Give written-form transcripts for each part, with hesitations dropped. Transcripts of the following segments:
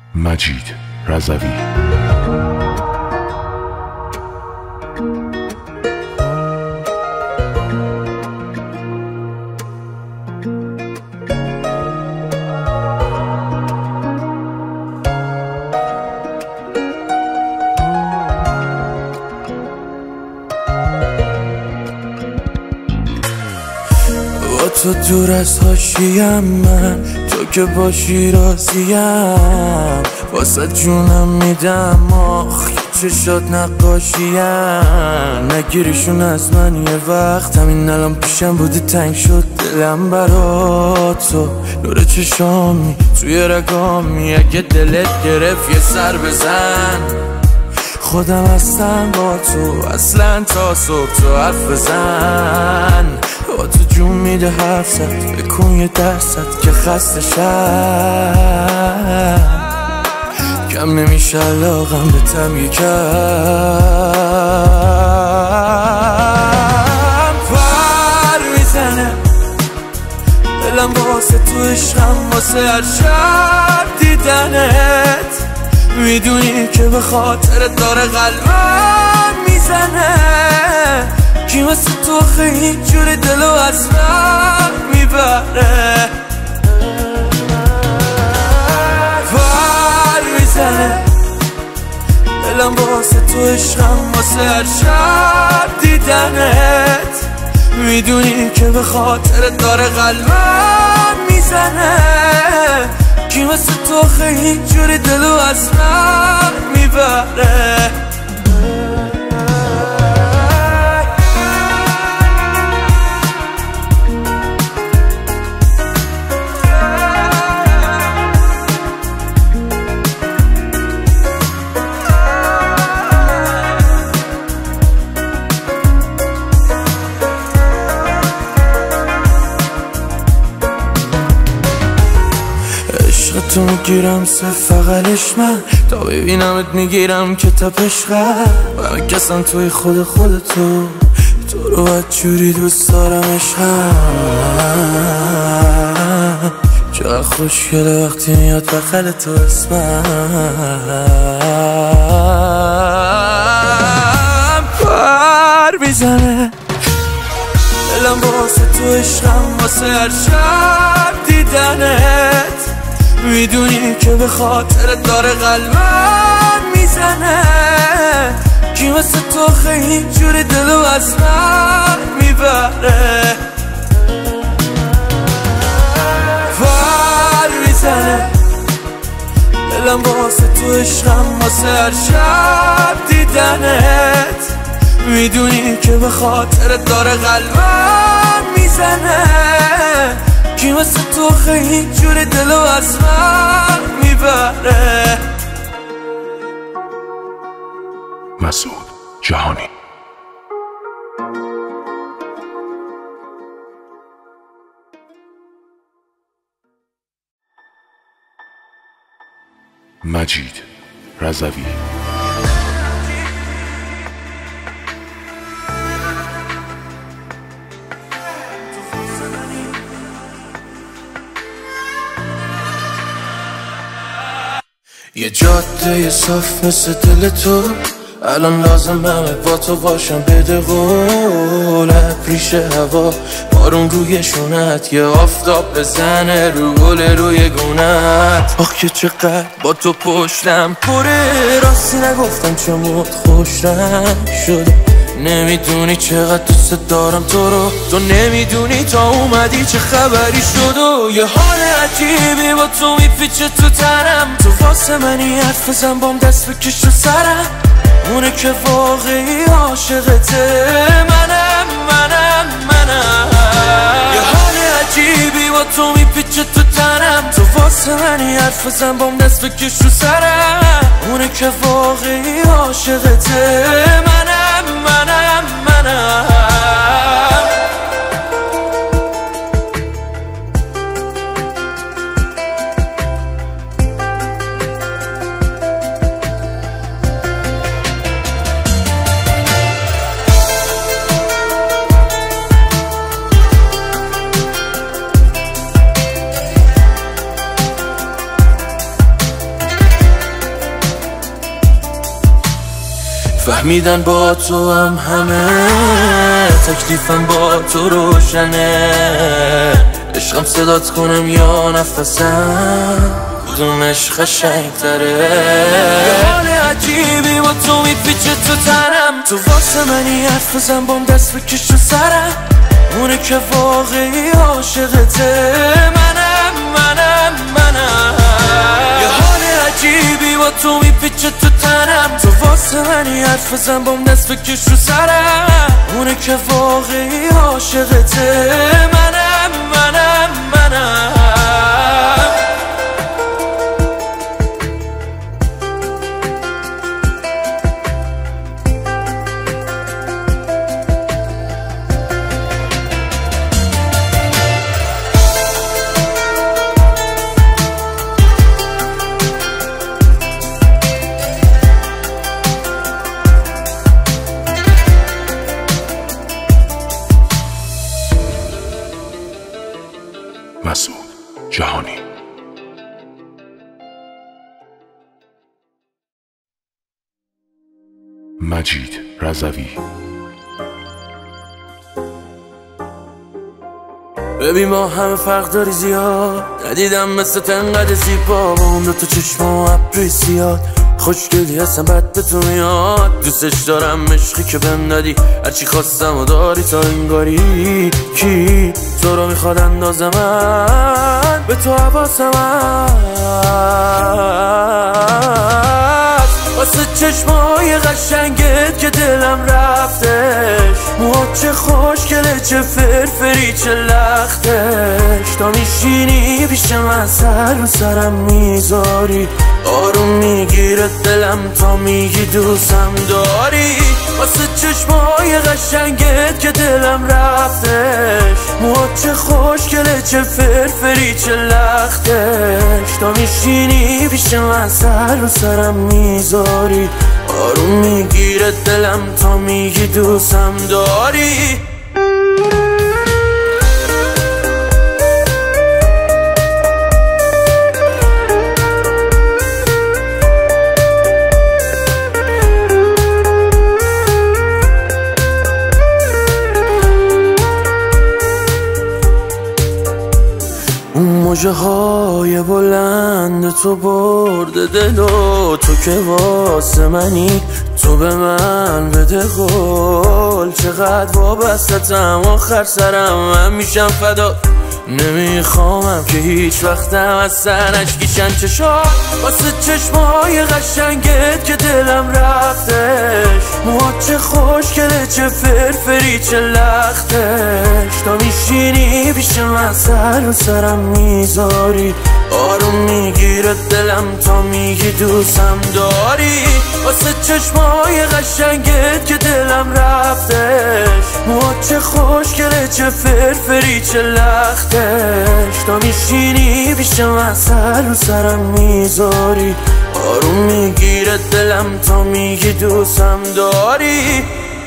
مجید رضوی. تو دور از حاشیم، من تو که باشی راضیم، واسه جونم میدم آخ چشات نقاشیم. نگیریشون از من یه وقت، همین الان پیشم بودی تنگ شد دلم برا تو. نور چشامی توی رگامی، اگه دلت گرفت یه سر بزن. خودم هستم با تو اصلا تا صبح، تو حرف بزن. با تو جون میده حرف زد، بکن یه درصد که خسته شم. کم نمیشه علاقم به تم یکم. پر میزنه دلم واسه تو عشقم، واسه هر شب دیدنت. میدونی که به خاطرت داره قلبم میزنه. کی مثل تو خیلی جوری دلو از من میبره. پر میزنه دلم واسه تو عشقم، واسه هر شب دیدنت. میدونی که به خاطرت داره قلبم میزنه. کی مثل تو خیلی جوری دلو از من میبره. تو میگیرم صرف فقلش من، تا ببینمت میگیرم که تپش قلب. و میکسم توی خود خودتو، تو رو بدجوری دوست دارم عشقم. چقدر خوشگله وقتی میاد بغل تو اسمم. پر میزنه دلم واسه تو عشقم، واسه هر شب دیدنت. میدونی که به خاطرت داره قلبم میزنه. کی مثل تو خیلی جوری دلو از من میبره. پر میزنه دلم واسه تو عشقم، واسه هر شب دیدنت. میدونی که به خاطرت داره قلبم میزنه. کی مثل تو خیلی جوری دلو از من میبره. مسعود جهانی. مجید رضوی. یه جاده صاف مثل دل تو، الان لازم همه با تو باشم. بده قول ریش هوا، بارون روی شونت، یه آفتاب بزنه رو گل روی گونت. آخ که چقدر با تو پشتم پره، راستی نگفتم چه خوش رنگ شده. نمیدونی چقدر دوست دارم تو رو، تو نمیدونی تا اومدی چه خبری شد. و یه حال عجیبی با تو میپیچه تو تنم. تو واسه منی حرف بزن بام دست بکش رو سرم. اونه که واقعی عاشقته منم. یه حال عجیبی با تو میپیچه تو تنم. تو واسه منی حرف بزن بام دست بکش رو سرم. اونه که واقعی عاشقته منم. فهمیدن با تو هم همه تکلیفم با تو روشنه عشقم صدات کنم یا نفسم کدومش قشنگ تره یه حال عجیبی با تو میپیچه تو تنم تو واسه منی حرف بزن بام دست بکش تو سرم اونه که واقعی عاشقته منم یه حال عجیبی با تو میپیچه تو تنم تو واسه منی حرف بزن بام دست بکش تو سرم اونه که واقعی عاشقته منم مسعود جهانی. مجید رضوی. ببین ما همه فرق داری زیاد ندیدم مثل تنقدر زیبا با اون دوتا چشم و ابروی سیاد خوشگلی هستم بد به تو میاد دوستش دارم عشقی که بهم دادی هرچی خواستم و داری تا انگاری کی تو رو میخواد اندازه من به تو حواسم هست واسه چشمای قشنگت که دلم رفتش موها چه خوشگله چه فرفری چه لختش تا میشینی پیش من سر رو سرم میذاری آروم میگیره دلم تا میگی دوستم داری واسه چشمای قشنگت که دلم رفتش موها چه خوشگله چه فرفری چه لختش تا میشینی پیش من سر رو سرم میذاری آروم میگیره دلم تا میگی دوستم داری موجه های بلند تو برده دل و تو که واسه منی تو به من بده قول چقدر وابستم آخر سرم من میشم فدا نمیخوامم که هیچ وقتم از سرش کشن چشات واسه چشمای قشنگت که دلم رفتش موها چه خوشگله چه فرفری چه لختش تا میشینی پیش من سر رو سرم میذاری آروم میگیره دلم تا میگی دوستم داری واسه چشمای قشنگت که دلم رفتش موها چه خوشگله چه فرفری چه لختش تا میشینی پیش من سر رو سرم میذاری آروم میگیره دلم تا میگی دوستم داری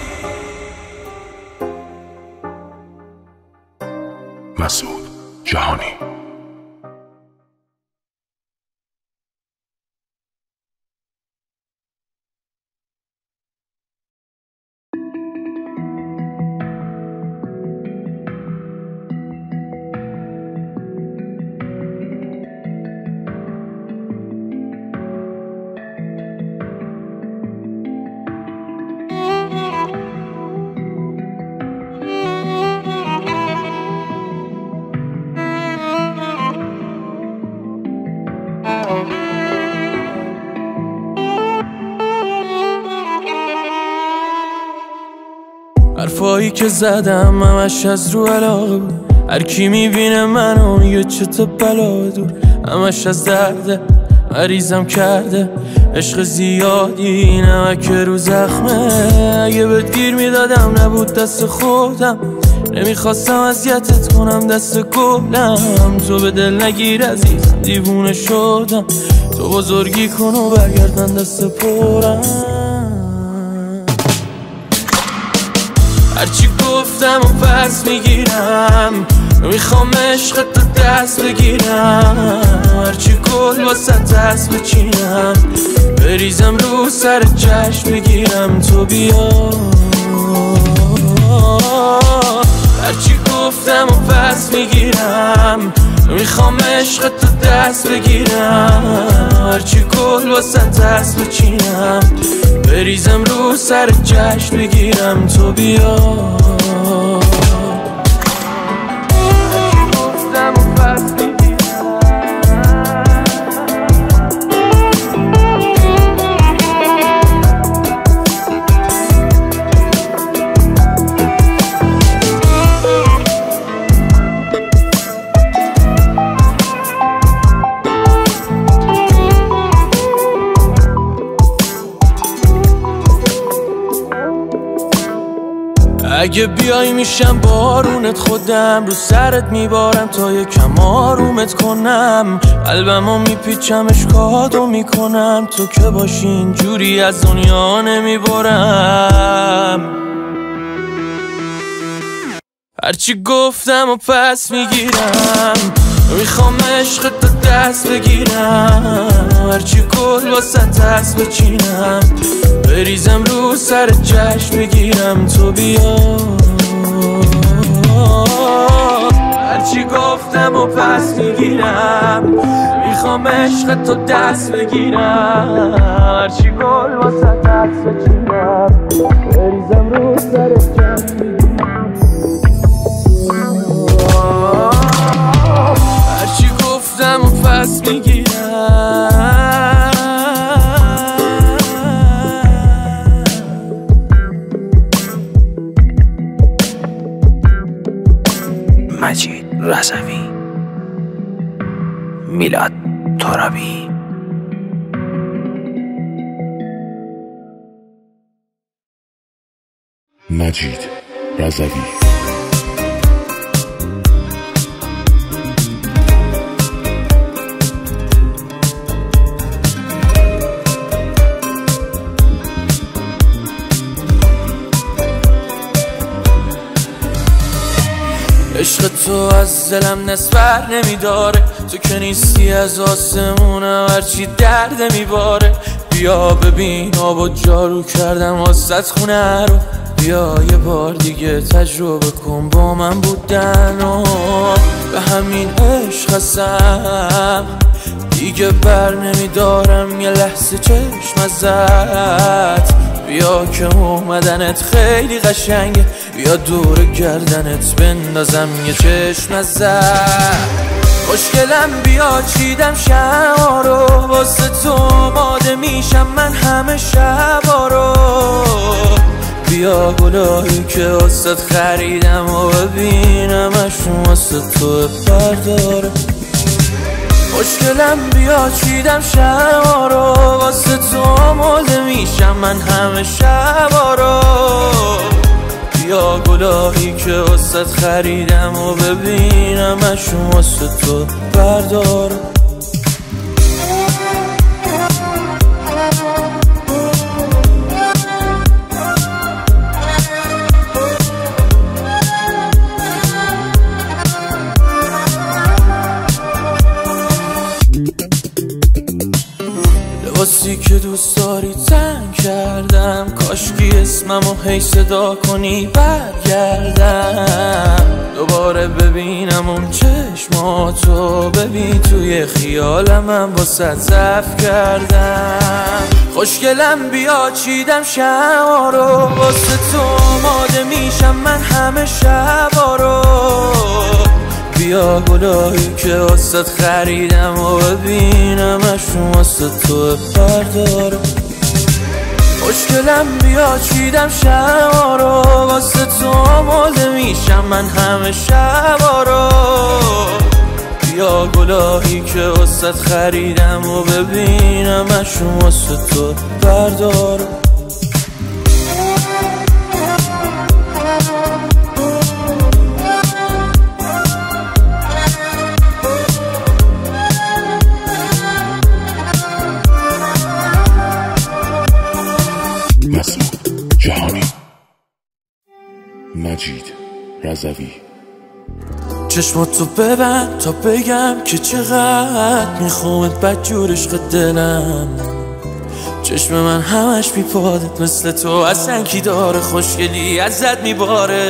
مسعود جهانی. حرفایی که زدم همش از رو علاقه بود هر کی میبینه منو یه چطور بلا دور همش از درده مریضم کرده عشق زیادی نمک رو زخمه اگه بهت گیر میدادم نبود دست خودم نمیخواستم اذیتت کنم دست گلم تو به دل نگیر عزیزم دیوونه شدم تو بزرگی کن و برگردن دست پرم هرچی گفتم و پس میگیرم میخوام عشق تو دست بگیرم، هرچی گل واسه دست بچینم، بریزم رو سر چشم بگیرم تو بیا. هرچی گفتم و پس میگیرم، میخوام عشق تو دست بگیرم، هرچی گل واسه دست بچینم، بریزم رو سر چشم بگیرم تو بیا. هرچی گفتم و پس میگیرم. اگه بیای میشم بارونت، خودم رو سرت میبارم تا یکم آرومت کنم، قلبمو میپیچم اشکاتو میکنم، تو که باشی اینجوری از دنیا نمیبرم. هرچی گفتم و پس میگیرم، میخوام عشق تو دست بگیرم، هرچی گل واسه دست بچینم، بریزم رو سر چشم بگیرم تو بیا. هرچی گفتم و پس میگیرم، میخوام عشق تو دست بگیرم، هرچی گل واسه دست بچینم، بریزم رو سر چشم بگیرم. هرچی گفتم و پس میگیرم. مجید رضوی، میلاد ترابی. مجید رضوی. عشق تو از دلم نسبر نمیداره، تو که نیستی از آسمونم هرچی درد میباره. بیا ببین آبا جارو کردم واسط خونه رو، بیا یه بار دیگه تجربه کن با من بودن و به همین عشق هستم دیگه بر نمیدارم یه لحظه چشم ازت. بیا که اومدنت خیلی قشنگه، بیا دور گردنت بندازم یه چشم ازت. خوشگلم بیا چیدم شما رو، واسه تو آماده میشم من همه شبا رو. بیا گلایی که واسه خریدم و ببینمشون واسه تو برداره. خوشگلم بیا چیدم شما رو، واسه تو آماده میشم من همه شبا رو. بیا گلایی که واسه خریدم و ببینمشون واسه تو برداره. لباسی که دوست داری تن کردم، کاشکی اسممو هی صدا کنی برگردم. دوباره ببینم اون چشماتو، ببین توی خیالمم واسه ضعف کردم. خوشگلم بیا چیدم شما رو، واسه تو آماده میشم من همه شبا رو. بیا گلایی که واسه خریدم و ببینمشون واسه تو برداره. خوشگلم بیا چیدم شما رو، واسه تو آماده میشم من همه شبا رو. بیا گلایی که واسه خریدم و ببینمشون واسه تو برداره. مسعود جهانی. مجید رضوی. چشماتو ببند تا بگم که چقدر میخوامت بدجور عشق دلم. چشم من همش میپادت مثل تو، اصلا کی داره خوشگلی ازت میباره.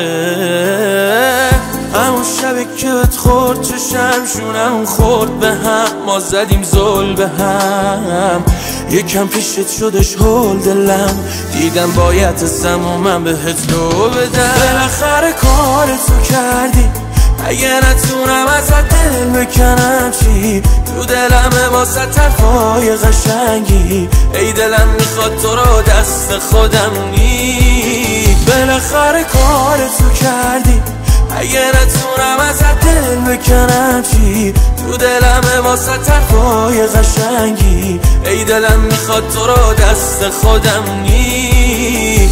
همون شبی که بهت خورد چشم شونم خورد به هم، ما زدیم زل به هم. یکم پیشت شدش هول دلم، دیدم باید ازم و من بهت دو بدم. بالاخره کار تو کردی، اگه نتونم ازت دل بکنم چی؟ تو دلمه واسه طرفای قشنگی، ای دلم میخواد تو رو دست خودم نی. بالاخره کار تو کردی، اگه نتونم ازت دل بکنم چی؟ تو دلمه واسه طرفای قشنگی، ای دلم میخواد تو رو دست خودم نی.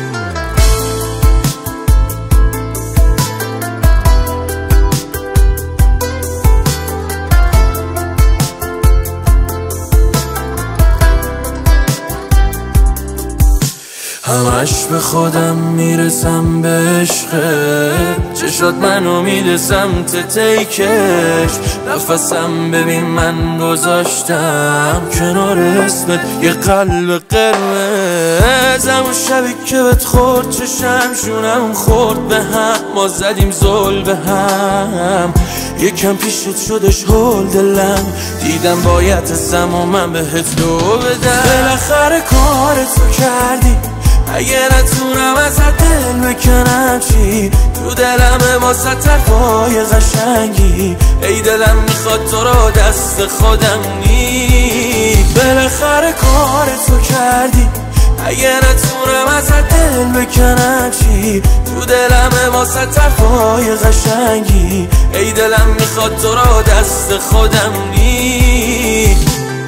همش به خودم میرسم به عشقت، چشات منو میده سمت تیکش. نفسم ببین من گذاشتم کنار اسمت یه قلب قرمز. همون شبی که بهت خورد چشم شونم خورد به هم، ما زدیم زل به هم. یکم پیشت شدش هول دلم، دیدم باید ازم و من بهت دو بدم. بالاخره کار تو کردی، اگه نتونم ازت دل بکنم چی؟ تو دلمه واسه طرفای قشنگی، ای دلم میخواد تو رو دست خودم نی. بالاخره کار تو کردی، اگه نتونم ازت دل بکنم چی؟ تو دلمه واسه طرفای قشنگی، ای دلم میخواد تو رو دست خودم نی.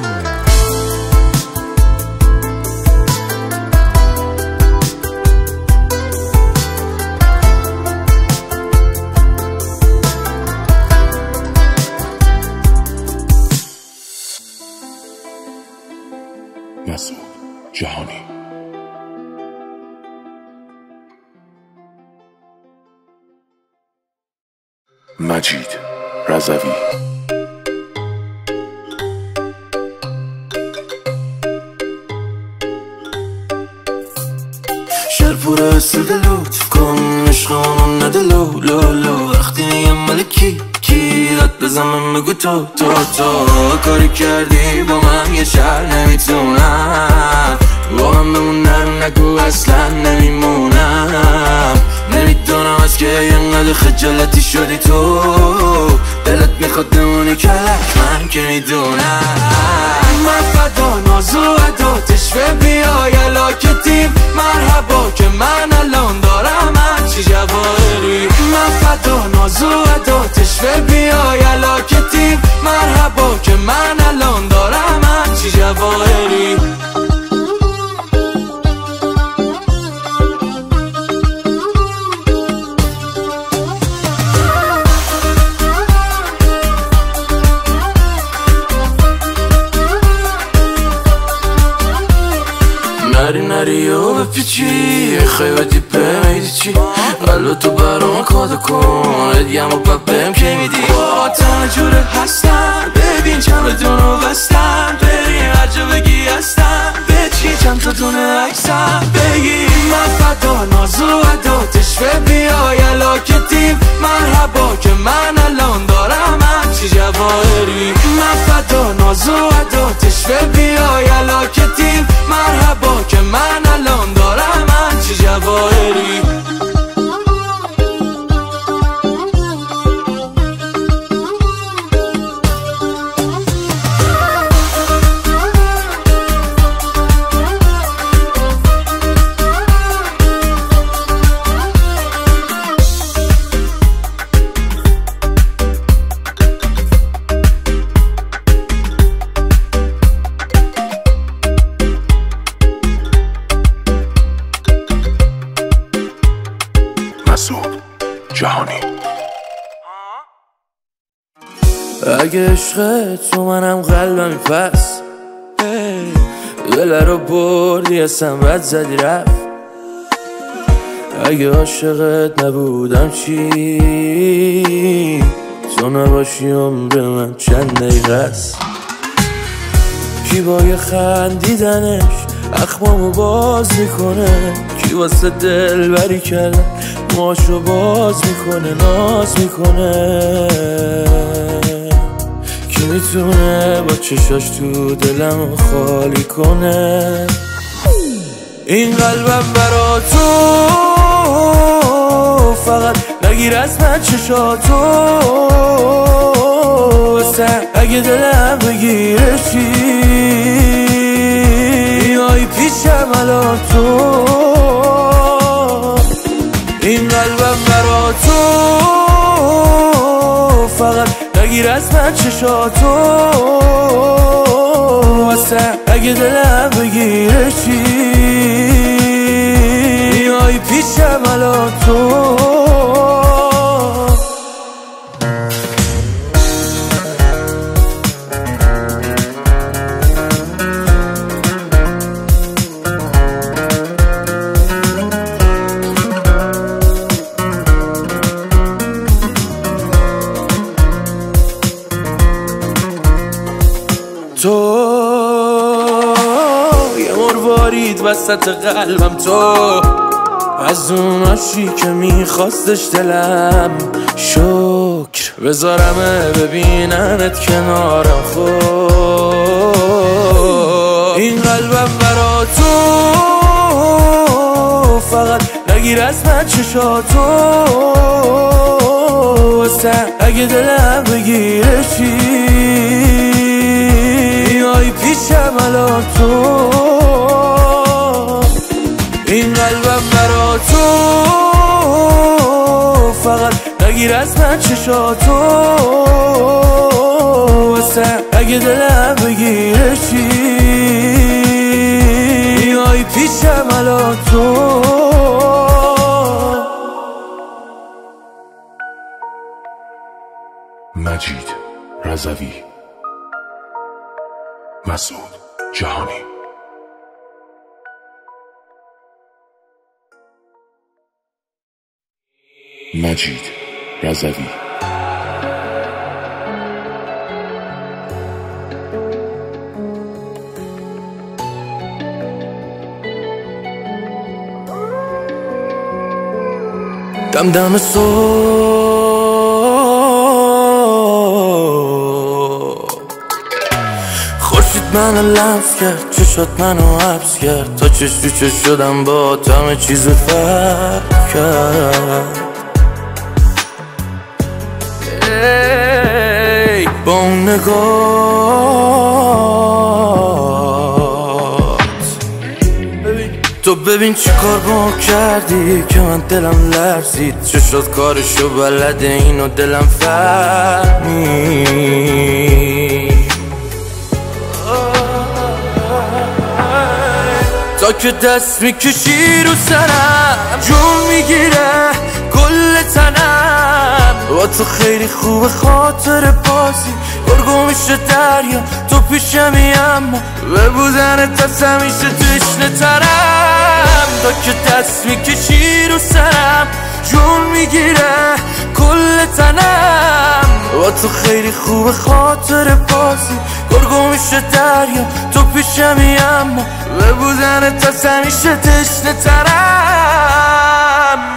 مسعود جهانی. مجید رضوی. شهر پر اسد لطف کن عشقانو نده لو لو لو. وقتی میگم ملکی کی داد بزنم بگو تو کاری کردی با من یه شهر نمیتونم با من بمونم، نگو اصلا نمیمونم. نمیدونم از که اینقدر خجالتی شدی تو، دلت میخواد بمونی کلک من که میدونم. من فدا نازو عداتش و بیای علاکتیم مرحبا که من الان دارم هرچی جواهری. من فدا نازو عداتش و بیای علاکتیم مرحبا که من الان دارم هرچی جواهری. نری و بپیچی خیبتی میدی چی؟ قلب تو برام کادا کن ادیم و بهم که میدی. با تنه جوره هستم ببین چند دونو بستم، بریم هر جا بگی هستم بچی چند تا دونه عکسم بگی. من فدا نازو عداتش و بیای علاکتیم مرحبا که من الان دارم هرچی جواهری. من فدا نازو عداتش و بیای علاکتیم مرحبا که من الان دارم هرچی جواهری. مسعود جهانی. اگه عشق تو منم قلبمی پس دل رو بردی اصلا بد زدی رفت. اگه عاشقت نبودم چی؟ تو نباشی عمر من چند دقیقه است. کی با یه خندیدنش اخمامو باز میکنه، کی واسه دلبری کردن موهاشو باز میکنه، ناز میکنه. کی میتونه با چشاش تو دلمو خالی کنه؟ این قلبم برا تو، فقط نگیر از من چشاتو. اگه دلم بگیره چی؟ میای پیشم الان تو. این قلبم برا تو، فقط نگیر از من چشاتو. اگه دلم بگیره چی؟ میای پیشم الان تو. تو یه مروارید وسط قلبم، تو از اون عاشقی که میخواستش دلم. شکر بذارمه ببیننت کنارم. این قلبم برا تو، فقط نگیر از من چشاتو. اگه دلم بگیره چی؟ میای پیشم الان تو. این قلبم برا تو، فقط نگیر از من چشاتو. اگه دلم بگیره چی؟ میای پیشم الان تو. مجید رضوی، مسعود جهانی. مجید رضوی. دم دم صبح خورشید منو لمس کرد، چشات منو حبس کرد. تا چش تو چش شدم با همه چیز فرق کرد. با اون نگات تو ببین چی کار با کردی که من دلم لرزید. چشات کارشو بلده اینو دلم فهمید. تا که دست میکشی رو سرم جون میگیره کل تنم. با تو خیلی خوب خاطر بازی گرگو میشه دریا تو پیشمی، اما به بودنت دست همیشه تشنه ترم. تا که دست میکشی رو سرم جون میگیره کل تنم. با تو خیلی خوب خاطر بازی گرگو میشه دریا تو پیشمی، اما به بودنت دست همیشه تشنه ترم.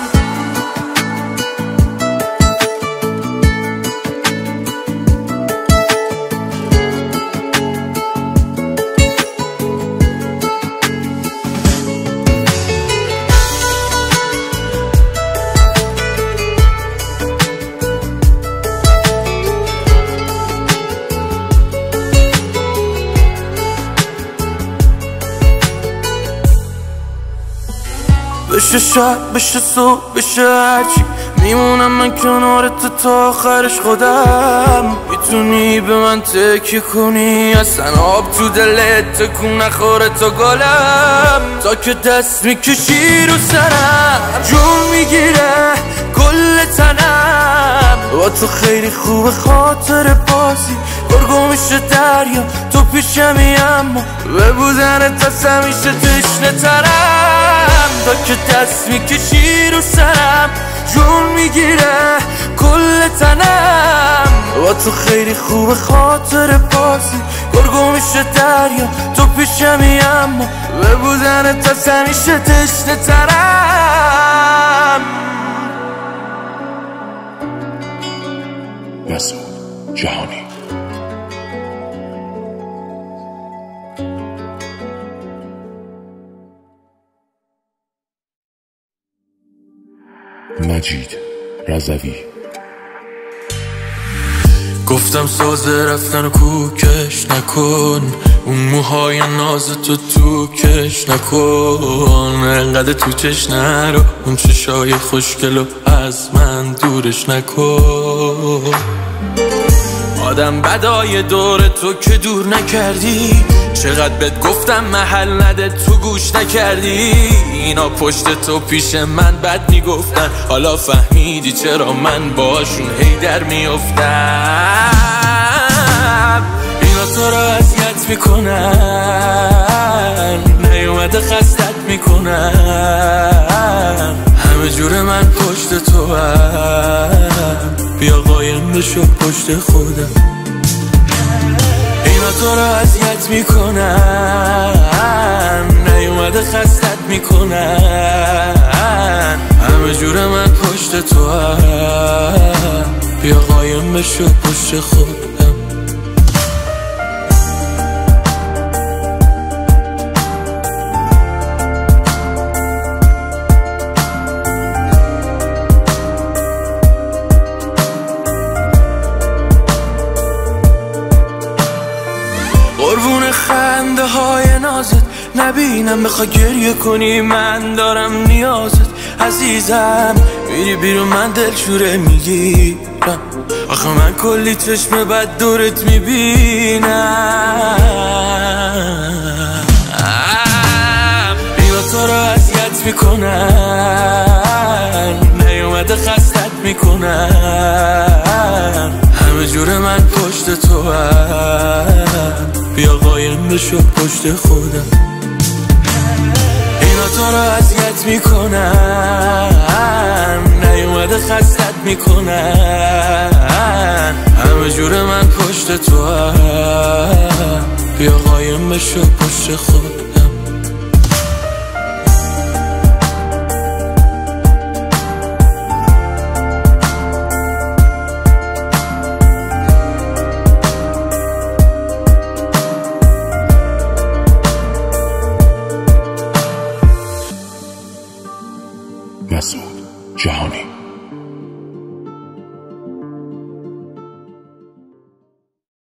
بشه شب بشه صبح بشه هرچی میمونم من کنارت تا آخرش خودم. میتونی به من تکیه کنی اصلا آب تو دلت تکون نخوره تا گلم. تا که دست میکشی رو سرم جون میگیره کل تنم. با تو خیلی خوب خاطر بازی گرگو میشه دریا تو پیشمی، اما به بودنت دست همیشه تشنه ترم. تا که دست میکشی رو سرم جون میگیره کل تنم. با تو خیلی خوب خاطر بازی گرگو میشه دریا تو پیشمی، اما به بودن تا همیشه تشنه ترم. مسعود جهانی. مجید رضوی. گفتم سازه رفتن و کوکش نکن، اون موهای ناز تو کش نکن، انقدر تو چش نرو، اون چشای خوشگلو از من دورش نکن. آدم بدای دور تو که دور نکردی، چقدر بهت گفتم محل نده تو گوش نکردی. اینا پشت تو پیش من بد میگفتن، حالا فهمیدی چرا من باشون هی در میافتم. اینا تو را اذیت میکنن، نیومده خستت میکنن، همه جور من پشت تو هم، بیا قایم بشو پشت خودم. اینا تو را اذیت میکنن، نیومده خستت میکنن، همه جور من پشت تو هم، بیا قایم بشو پشت خودم. قربون خنده های نازت نبینم، بخوای گریه کنی من دارم نیازت. عزیزم میری بیرون من دلشوره میگیرم، آخه من کلی چشم بد دورت میبینم. اینا تو را اذیت میکنن، نیومده خستت میکنن، همه جور من پشت تو هم، بیا قایم بشو پشت خودم. اینا تو را اذیت میکنن، نیومده خستت میکنن، همه جور من پشت تو هم، بیا قایم بشو پشت خودم.